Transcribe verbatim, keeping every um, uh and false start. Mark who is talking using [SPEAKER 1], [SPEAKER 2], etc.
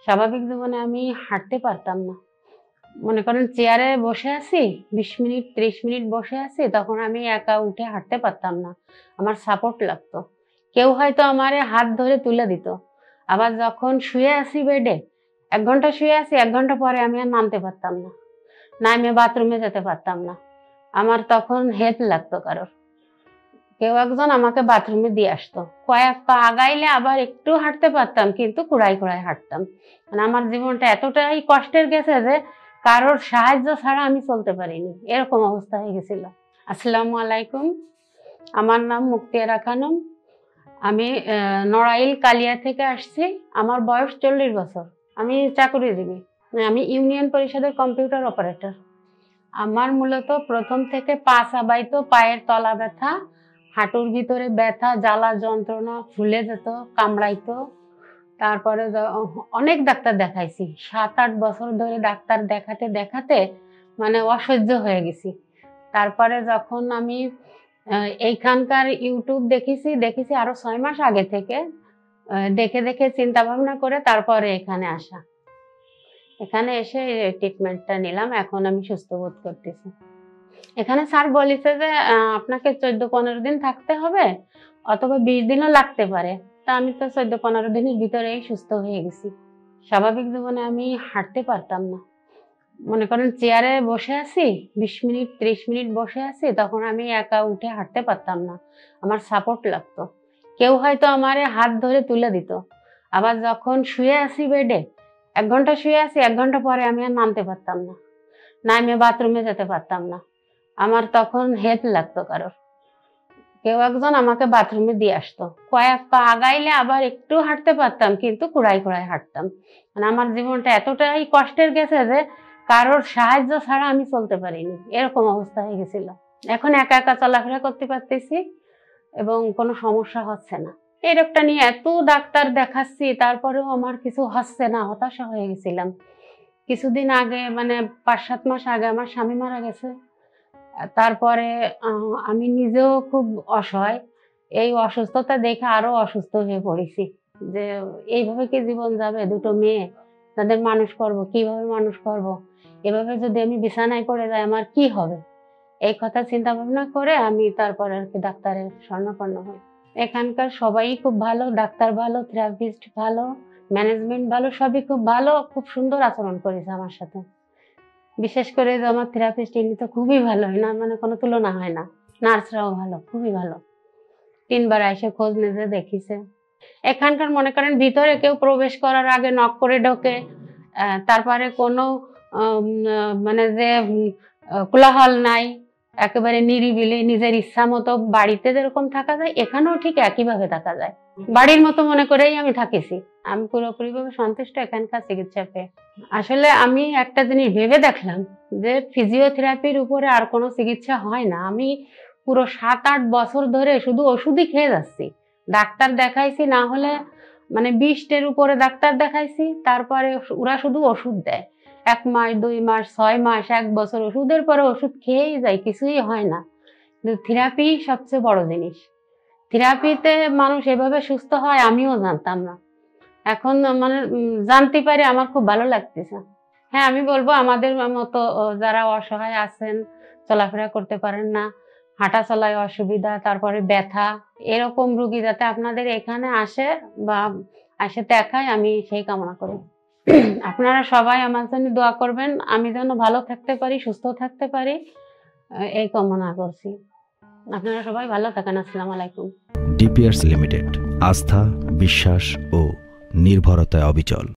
[SPEAKER 1] স্বাভাবিক জীবনে আমি হাঁটতে পারতাম না। মনে করেন চেয়ারে বসে আছি, বিশ মিনিট ত্রিশ মিনিট বসে আছি, তখন আমি একা উঠে হাঁটতে পারতাম না। আমার সাপোর্ট লাগতো, কেউ হয়তো আমারে হাত ধরে তুলে দিত। আবার যখন শুয়ে আছি বেডে, এক ঘন্টা শুয়ে আছি, এক ঘন্টা পরে আমি আর নামতে পারতাম না, নামে বাথরুমে যেতে পারতাম না। আমার তখন হেল্প লাগতো কারোর, কেউ একজন আমাকে বাথরুমে দিয়ে আসতো। কয়েক পা আগাইলে আবার একটু হাঁটতে পারতাম, কিন্তু কুড়াই কুড়াই হাঁটতাম। মানে আমার জীবনটা এতটাই কষ্টের গেছে যে কারোর সাহায্য ছাড়া আমি চলতে পারিনি, এরকম অবস্থা হয়ে গেছিল। আসসালামু আলাইকুম, আমার নাম মুক্তিয়ারা খানম। আমি নড়াইল কালিয়া থেকে আসছি। আমার বয়স চল্লিশ বছর। আমি চাকুরিজীবী, আমি ইউনিয়ন পরিষদের কম্পিউটার অপারেটর। আমার মূলত প্রথম থেকে পা চাবাইতো, পায়ের তলা ব্যথা, হাঁটুর ভিতরে ব্যথা, জ্বালা যন্ত্রণা, ফুলে যেত, কামড়াইতো। তারপরে অনেক ডাক্তার দেখাইছি, সাত আট বছর ধরে ডাক্তার দেখাতে দেখাতে মানে অসহ্য হয়ে গেছি। তারপরে যখন আমি এইখানকার ইউটিউব দেখেছি দেখেছি আরো ছয় মাস আগে থেকে, দেখে দেখে চিন্তা ভাবনা করে তারপরে এখানে আসা। এখানে এসে ট্রিটমেন্টটা নিলাম, এখন আমি সুস্থ বোধ করতেছি। এখানে স্যার বলেছে যে আপনাকে চোদ্দ পনেরো দিন থাকতে হবে, অথবা বিশ দিনও লাগতে পারে। তা আমি তো চোদ্দ পনেরো দিনের ভিতরেই সুস্থ হয়ে গেছি। স্বাভাবিক জীবনে আমি হাঁটতে পারতাম না। মনে করেন চেয়ারে বসে আছি, বিশ মিনিট ত্রিশ মিনিট বসে আছি, তখন আমি একা উঠে হাঁটতে পারতাম না। আমার সাপোর্ট লাগতো, কেউ হয়তো আমারে হাত ধরে তুলে দিত। আবার যখন শুয়ে আছি বেডে, এক ঘন্টা শুয়ে আছি, এক ঘন্টা পরে আমি আর নামতে পারতাম না, নামে বাথরুমে যেতে পারতাম না। আমার তখন হেল্প লাগতো কারোর, কেউ একজন আমাকে বাথরুমে দিয়ে আসতো। কয়েক পা আগাইলে আবার একটু হাঁটতে পারতাম, কিন্তু কুড়াই কুড়াই হাঁটতাম। মানে আমার জীবনটা এতটাই কষ্টের গেছে যে কারোর সাহায্য ছাড়া আমি চলতে পারিনি, এরকম অবস্থা হয়ে গেছিল। এখন একা একা চলাফেরা করতে পারতেছি এবং কোনো সমস্যা হচ্ছে না। এই রোগটা নিয়ে এত ডাক্তার দেখাচ্ছি, তারপরেও আমার কিছু হচ্ছে না, হতাশা হয়ে গেছিলাম। কিছুদিন আগে মানে পাঁচ সাত মাস আগে আমার স্বামী মারা গেছে। তারপরে আমি নিজেও খুব অসহায়, এই অসুস্থতা দেখে আরো অসুস্থ হয়ে পড়েছি যে এইভাবে কি জীবন যাবে? দুটো মেয়ে, তাদের মানুষ করব, কিভাবে মানুষ করব? এভাবে যদি আমি বিছানায় পড়ে যাই আমার কি হবে? এই কথা চিন্তা ভাবনা করে আমি তারপরে আর কি ডাক্তারের শরণাপন্ন হই। এখানকার সবাই খুব ভালো, ডাক্তার ভালো, থেরাপিস্ট ভালো, ম্যানেজমেন্ট ভালো, সবই খুব ভালো, খুব সুন্দর আচরণ করেছে আমার সাথে। বিশেষ করে যে আমার থেরাপিস্ট, ইনি তো খুবই ভালো, না মানে কোনো তুলনা হয় না। নার্সরাও ভালো, খুবই ভালো, তিনবার এসে খোঁজ নিতে দেখিছে। এখানকার মনে করেন ভিতরে কেউ প্রবেশ করার আগে নক করে ঢোকে, তারপরে কোনো মানে যে কোলাহল নাই, একেবারে নিরিবিলি নিজের ইচ্ছা মতো বাড়িতে যেরকম থাকা যায়, এখানেও ঠিক একইভাবে থাকা যায়। বাড়ির মতো মনে করেই আমি থাকিছি। আমি পুরোপুরি ভাবে সন্তুষ্ট এখানকার চিকিৎসা পেয়ে। আসলে আমি একটা জিনিস ভেবে দেখলাম যে ফিজিওথেরাপির উপরে আর কোনো চিকিৎসা হয় না। আমি পুরো সাত আট বছর ধরে শুধু ওষুধই খেয়ে যাচ্ছি। ডাক্তার দেখাইছি না হলে মানে বিশটের উপরে ডাক্তার দেখাইছি, তারপরে ওরা শুধু ওষুধ দেয়। এক মাস, দুই মাস, ছয় মাস, এক বছর ওষুধের পরে ওষুধ খেয়েই যায়, কিছুই হয় না। কিন্তু থেরাপি সবচেয়ে বড় জিনিস। থেরাপিতে মানুষ এভাবে সুস্থ হয় আমিও জানতাম না, এখন মানে জানতে পারি আমার খুব ভালো লাগতেছে। হ্যাঁ, আমি বলবো আমাদের মতো যারা অসহায় আছেন, চলাফেরা করতে পারেন না, হাঁটা চলায় অসুবিধা, তারপরে ব্যথা, এরকম রোগী যাতে আপনাদের এখানে আসে বা আসে দেখায়, আমি সেই কামনা করি। আপনারা সবাই আমার জন্য দোয়া করবেন, আমি যেন ভালো থাকতে পারি, সুস্থ থাকতে পারি, এই কামনা করছি। আপনারা সবাই ভালো থাকেন। আসসালামু আলাইকুম।
[SPEAKER 2] ডিপিআরস লিমিটেড, আস্থা, বিশ্বাস ও নির্ভরতায় অবিচল।